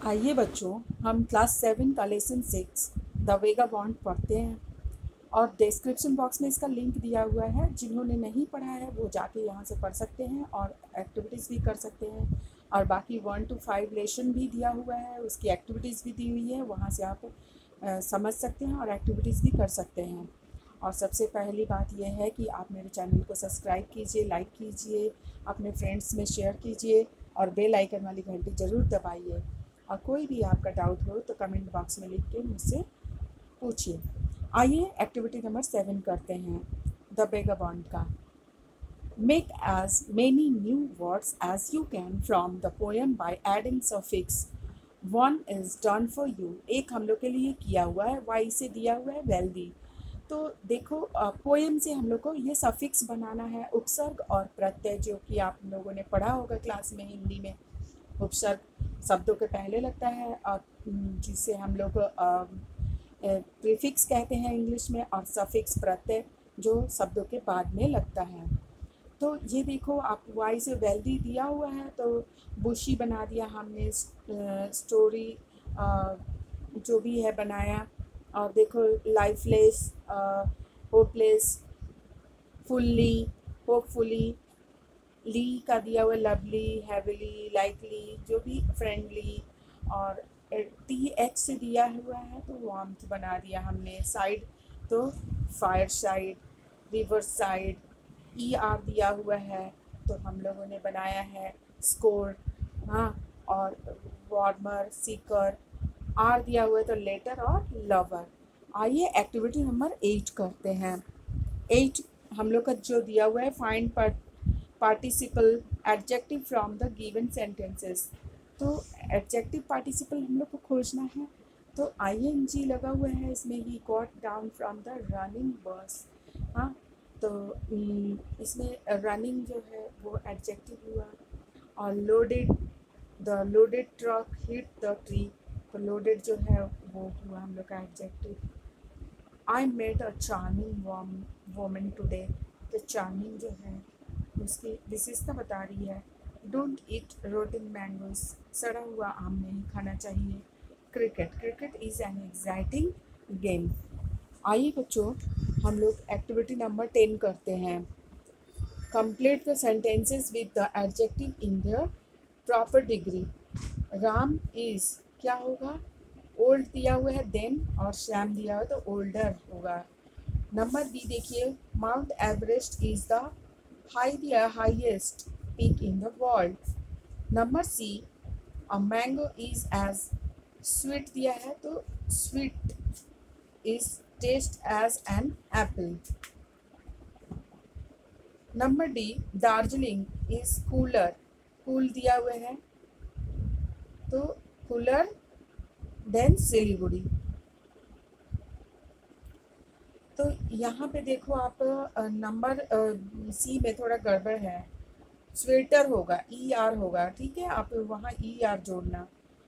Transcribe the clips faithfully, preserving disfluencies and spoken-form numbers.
आइए बच्चों, हम क्लास सेवन का lesson six the vagabond पढ़ते हैं। और डिस्क्रिप्शन बॉक्स में इसका लिंक दिया हुआ है। जिन्होंने नहीं पढ़ा है वो जाके यहाँ से पढ़ सकते हैं और एक्टिविटीज़ भी कर सकते हैं। और बाकी वन टू फाइव लेसन भी दिया हुआ है, उसकी एक्टिविटीज़ भी दी हुई है, वहाँ से आप अ, समझ सकते हैं और एक्टिविटीज़ भी कर सकते हैं। और सबसे पहली बात यह है कि आप मेरे चैनल को सब्सक्राइब कीजिए, लाइक कीजिए, अपने फ्रेंड्स में शेयर कीजिए और बेल आइकन वाली घंटी ज़रूर दबाइए। और कोई भी आपका डाउट हो तो कमेंट बॉक्स में लिख के मुझसे पूछिए। आइए एक्टिविटी नंबर सेवन करते हैं द बेगाबॉन्ड का। Make as many new words as you can from the poem by adding suffix. One is done for you. एक हम लोग के लिए किया हुआ है, वाई से दिया हुआ है वेल्दी। तो देखो, पोएम से हम लोग को ये सफिक्स बनाना है, उपसर्ग और प्रत्यय, जो कि आप लोगों ने पढ़ा होगा क्लास में हिंदी में। उपसर्ग शब्दों के पहले लगता है और जिसे हम लोग प्रीफिक्स कहते हैं इंग्लिश में, और सफिक्स प्रत्यय जो शब्दों के बाद में लगता है। तो ये देखो, आप वाई से वेल्दी दिया हुआ है तो बुशी बना दिया हमने, स्टोरी जो भी है बनाया। और देखो, लाइफलेस, होपलेस, फुल्ली, होपफुली, ली का दिया हुआ लवली, हैविली, लाइकली, जो भी फ्रेंडली। और टी एच से दिया हुआ है तो वार्मथ बना दिया हमने। साइड तो fire side, river side. E R दिया हुआ है तो हम लोगों ने बनाया है स्कोर। हाँ, और वार्मर, सीकर। आर दिया हुआ है तो लेटर और लवर। आइए एक्टिविटी नंबर एट करते हैं। एट हम लोग का जो दिया हुआ है, find participle adjective from the given sentences. तो एडजेक्टिव पार्टिसिपल हम लोग को खोजना है। तो आई एन जी लगा हुआ है इसमें, he got down from the running bus. हाँ, तो इसमें रनिंग जो है वो एडजेक्टिव हुआ। और loaded, the loaded truck hit the tree, तो लोडेड जो है वो हुआ हम लोग का adjective. I met a charming woman today, तो चार्मिंग जो है उसकी विशेषता बता रही है। डोंट ईट रोटन मैंगोज, सड़ा हुआ आम नहीं खाना चाहिए। Cricket, cricket is an exciting game. आइए बच्चों, हम लोग एक्टिविटी नंबर टेन करते हैं। Complete the sentences with the adjective in the proper degree. Ram is क्या होगा, ओल्ड दिया हुआ है देन, और श्याम दिया हुआ है तो ओल्डर होगा। नंबर बी देखिए, Mount Everest is the high दिया, highest peak in the world. Number C, a mango is as sweet दिया है तो sweet is taste as an apple. Number D, Darjeeling is cooler, cool दिया हुआ है तो कूलर देन सिलीगुड़ी। तो यहाँ पे देखो आप, नंबर सी में थोड़ा गड़बड़ है, स्वेटर होगा, ई आर होगा, ठीक है, आप वहाँ ई आर जोड़ना।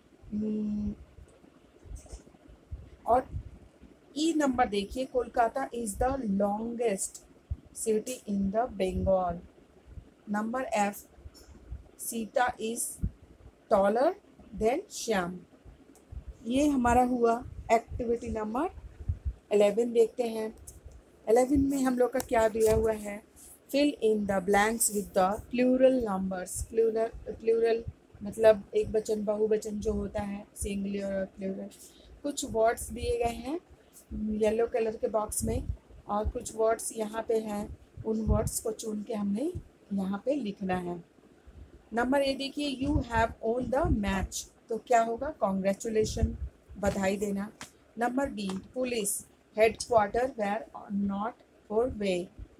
और ई नंबर देखिए, Kolkata is the longest city in the Bengal. Number F, Sita is taller than Shyam. ये हमारा हुआ एक्टिविटी नंबर एलेवन। देखते हैं एलेवन में हम लोग का क्या दिया हुआ है। Fill in the blanks with the plural numbers. Plural, plural मतलब एक वचन, बहुवचन जो होता है, सिंगुलर और प्लूरल। कुछ वर्ड्स दिए गए हैं येलो कलर के बॉक्स में, और कुछ वर्ड्स यहाँ पे हैं। उन वर्ड्स को चुन के हमने यहाँ पे लिखना है। नंबर ए देखिए, you have won the match, तो क्या होगा, कॉन्ग्रेचुलेशन, बधाई देना। Number B, police head quarter were not for way,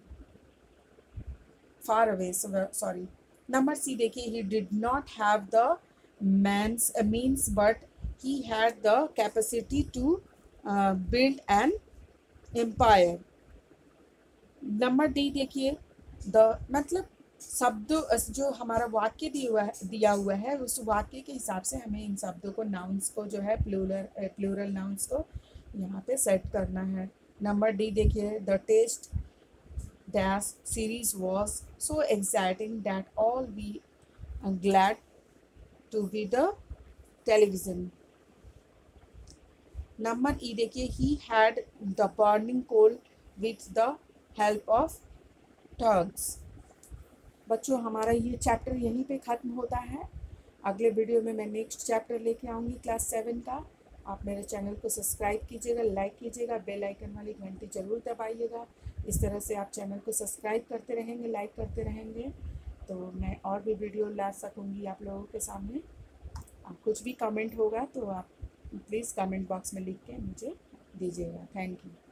far away, sorry. Number C देखिए, he did not have the mans means but he had the capacity to build an empire. Number D देखिए, the मतलब शब्द जो हमारा वाक्य दिया हुआ है दिया हुआ है उस वाक्य के हिसाब से हमें इन शब्दों को, नाउन्स को जो है, प्लूरल प्लूरल नाउन्स को यहाँ पे सेट करना है। नंबर डी देखिए, the test dash series was so exciting that all we glad to be the television. Number E देखिए, he had the burning coal with the help of tongs. बच्चों हमारा ये चैप्टर यहीं पे ख़त्म होता है। अगले वीडियो में मैं नेक्स्ट चैप्टर लेके आऊँगी क्लास सेवन का। आप मेरे चैनल को सब्सक्राइब कीजिएगा, लाइक कीजिएगा, बेल आइकन वाली घंटी ज़रूर दबाइएगा। इस तरह से आप चैनल को सब्सक्राइब करते रहेंगे, लाइक करते रहेंगे, तो मैं और भी वीडियो ला सकूँगी आप लोगों के सामने। आप कुछ भी कमेंट होगा तो आप प्लीज़ कमेंट बॉक्स में लिख के मुझे दीजिएगा। Thank you.